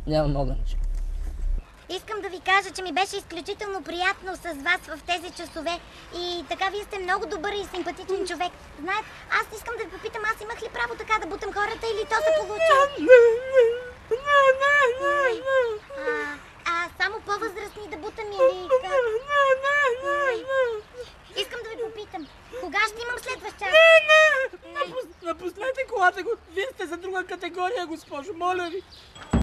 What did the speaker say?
Нямам огънче. Искам да ви кажа, че ми беше изключително приятно с вас в тези часове и така вие сте много добър и симпатичен човек. Знаете, аз искам да ви попитам, аз имах ли право така да бутам хората или то се получи? Само по-възрастни да бутам или как? Искам да ви попитам, кога ще имам следващ час? Напуснете колата го. Вие сте за друга категория, госпожо, моля ви.